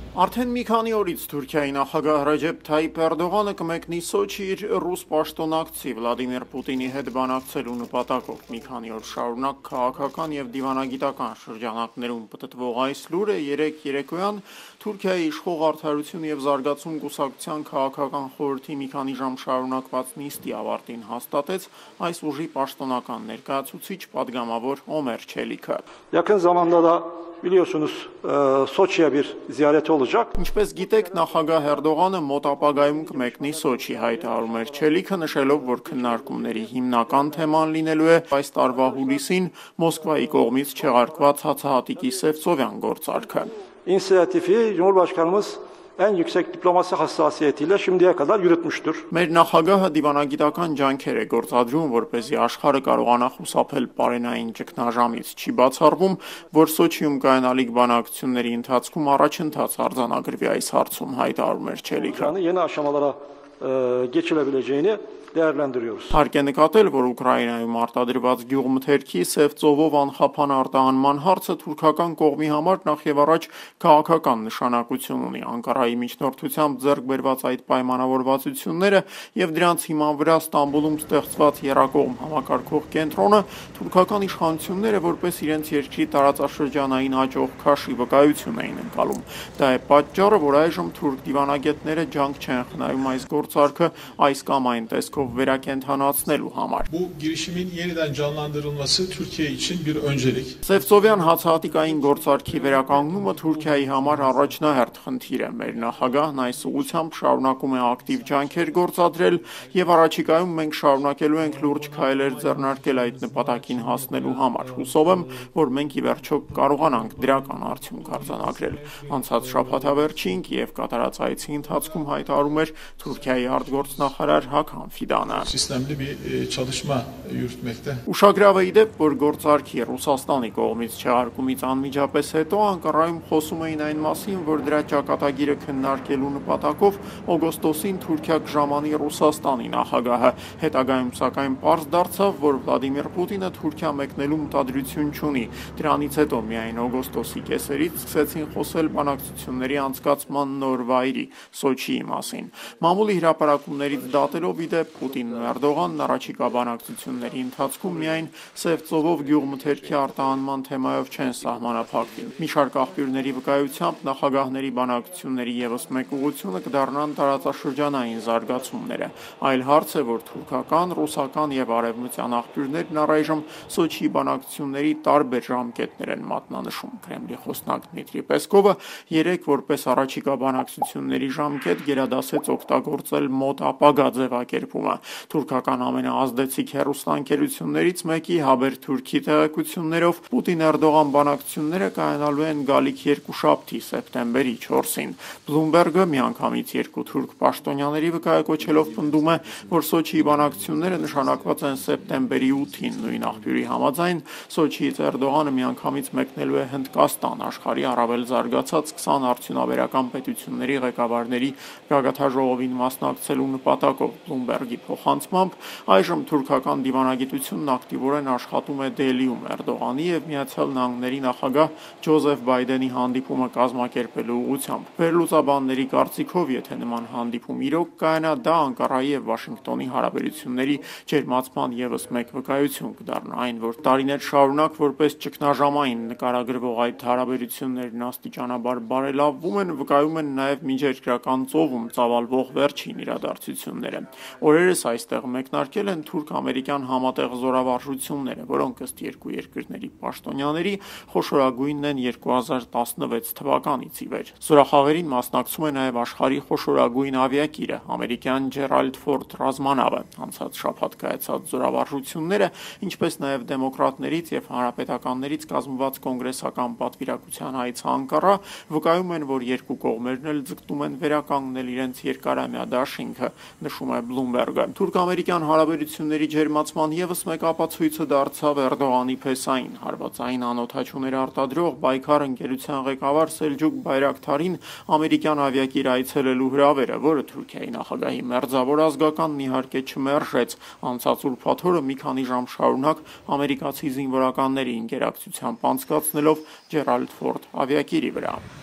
Արդեն մի քանի օրից Թուրքիայի նախագահ Ռեջեփ Թայիփ Էրդողանը կմեկնի Սոչի իր ռուս պաշտոնակցի Վլադիմիր Պուտինի հետ բանակցելու նպատակով։ Մի քանի օր շարունակ քաղաքական եւ դիվանագիտական շրջանակներում պտտվող այս լուրը երեկ երեկոյան Թուրքիայի իշխող Արդարություն եւ Զարգացում կուսակցության քաղաքական խորհրդի մի քանի ժամ շարունակված նիստի ավարտին հաստատեց այս ուժի պաշտոնական ներկայացուցիչ падգամավոր Օմեր Չելիքը։ Yakın zamanda da biliyorsunuz Soçi'ye bir ziyareti olacak. Ինչպես գիտեք, նախագահ Էրդողանը մոտ ապագայում կմեկնի Սոչի, հայտարարում էր Չելիքը, նշելով, որ քննարկումների հիմնական թեման լինելու է այս տարվա հուլիսին Մոսկվայի կողմից չեղարկված հացահատիկի Սևծովյան գործարքը։ İnisiyatifi Cumhurbaşkanımız en yüksek diplomasi hassasiyetiyle şimdiye kadar yürütmüştür. Մեր նախագահը դիվանագիտական ջանքեր է գործադրում, որպեսզի աշխարհը կարողանա խուսափել պարենային ճգնաժամից։ Չի բացառվում, որ Սոչիում կայանալիք բանակցությունների ընթացքում առաջընթաց արձանագրվի այս հարցում, հայտարարում էր Չելիքը։ Yani yeni aşamalara geçilebileceğini değerlendiriyoruz. Հարկ է նկատել, որ Ուկրաինայում արտադրված գյուղմթերքի Սևծովով անխափան արտահանման հարցը թուրքական կողմի համար նախ եւ առաջ քաղաքական նշանակություն ունի։ Անկարայի միջնորդությամբ ձեռք բերված այդ պայմանավորվածությունները եւ դրանց հիման վրա Ստամբուլում ստեղծված երակողմ համակարգող կենտրոնը թուրքական իշխանությունները որպես իրենց երկրի տարածաշրջանային հաջող քաշի վկայություն էին ընկալում։ Դա է պատճառը, որ այժմ թուրք դիվանագետները ջանք չեն խնայում այս գործարքը այս կամ այն տեսքով վերակենդանացնելու համար։ Bu girişimin yeniden canlandırılması Türkiye için bir öncelik. Սևծովյան հացահատիկային գործարքի վերականգնումը Թուրքիայի համար առաջնահերթ խնդիր է։ Մեր նախագահն այս ուղղությամբ շարունակում է ակտիվ ջանքեր գործադրել եւ առաջիկայում մենք շարունակելու ենք լուրջ քայլեր ձեռնարկել այդ նպատակին հասնելու համար։ Հուսով եմ, որ մենք ի վերջո կարողանանք դրական արդյունք արձանագրել։ Անցած շաբաթավերջին Կիև կատարած այցի ընթացքում հայտարարում էր Թուրքիայի արտգործնախարար Հական Ֆիդանը։ Sistemli bir çalışma yürütmekte. Ուշագրավ է իդեպ, որ գործարքի Ռուսաստանի կողմից չեղարկումից անմիջապես հետո Անկարայում խոսում էին այն մասին, որ դրա ճակատագիրը քննարկելու նպատակով օգոստոսին Թուրքիա կժամանի Ռուսաստանի նախագահը։ Հետագայում սակայն պարզ դարձավ, որ Վլադիմիր Պուտինը Թուրքիա մեկնելու մտադրություն չունի։ Դրանից հետո միայն օգոստոսի կեսերից սկսեցին խոսել բանակցությունների անցկացման նոր վայրի Սոչիի մասին։ Մամուլի հրապարակումներից դատելով իդեպ Պուտինն ու Էրդողանն առաջիկա բանակցությունների ընթացքում միայն Սևծովով գյուղմթերքի արտահանման թեմայով չեն սահմանափակվի։ Մի շարք աղբյուրների վկայությամբ նախագահների բանակցությունների եւս մեկ ուղղությունը կդառնան տարածաշրջանային զարգացումները։ Այլ հարց է, որ թուրքական, ռուսական եւ արևմտյան աղբյուրներն առայժմ Սոչիի բանակցությունների տարբեր ժամկետներ են մատնանշում։ Կրեմլի խոսնակ Դմիտրի Պեսկովը երեկ որպես առաջիկա բանակցությունների ժամկետ գերադասեց օգտագործել մոտ ապագա ձևակերպումը։ Թուրքական ամենաազդեցիկ հեռուստաընկերություններից մեկի Haberturk-ի տեղեկություններով Պուտին-Էրդողան բանակցությունները կայանալու են գալիք երկուշաբթի սեպտեմբերի 4-ին։ Bloomberg-ը միանգամից երկու թուրք պաշտոնյաների վկայակոչելով պնդում է, որ Սոչիի բանակցությունները նշանակված են սեպտեմբերի 8-ին։ Նույն աղբյուրի համաձայն Սոչիից Էրդողանը միանգամից մեկնելու է Հնդկաստան, աշխարհի առավել զարգացած 20 արդյունաբերական պետությունների ղեկավարների գագաթաժողովին մասնակցելու նպատակով։ Bloomberg-ի փոխանցմամբ այժմ թուրքական դիվանագիտությունն ակտիվորեն աշխատում է Դելիում Էրդողանի եւ Միացյալ Նահանգների նախագահ Ջոզեֆ Բայդենի հանդիպումը կազմակերպելու ուղղությամբ։ Վերլուծաբանների կարծիքով, եթե նման հանդիպում իրոք կայանա, դա Անկարայի եւ Վաշինգտոնի հարաբերությունների ջերմացման եւս մեկ վկայություն կդառնա։ Այն, որ տարիներ շարունակ որպես ճգնաժամային նկարագրվող այդ հարաբերություններն աստիճանաբար բարելավվում են, վկայում են նաեւ միջերկրական ծովում ծավալվող վերջին իրադարձությունները։ Օրերս այստեղ մեկնարկել են թուրք-ամերիկյան համատեղ զորավարժությունները, որոնք ըստ երկու երկրների պաշտոնյաների խոշորագույնն են 2016 թվականից ի վեր։ Զորախաղերին մասնակցում է նաև աշխարհի խոշորագույն ավիակիրը, ամերիկյան Ջերալդ Ֆորդ ռազմանավը։ Անցած շաբաթ կայացած զորավարժությունները, ինչպես նաև դեմոկրատներից եւ հանրապետականներից կազմված կոնգրեսական պատվիրակության հայց Անկարա, վկայում են, որ երկու կողմերն էլ ձգտում են վերականգնել իրենց երկարամյա դաշինքը, նշում է Bloomberg-ը։ Թուրք-ամերիկյան հարաբերությունների ջերմացման եւս մեկ ապացույցը դարձավ Էրդողանի փեսային հարվածային անօթաչուներ արտադրող Բայքար ընկերության ղեկավար Սելջուկ Բայրակթարին ամերիկյան ավիակիր այցելելու հրավերը, որը Թուրքիայի նախագահի մերձավոր ազգականն իհարկե չմերժեց։ Անցած ուրբաթ օրը մի քանի ժամ շարունակ ամերիկացի զինվորականների ինտերակցիությամբ անցկացնելով Ջերալդ Ֆորդ ավիակիրի վրա։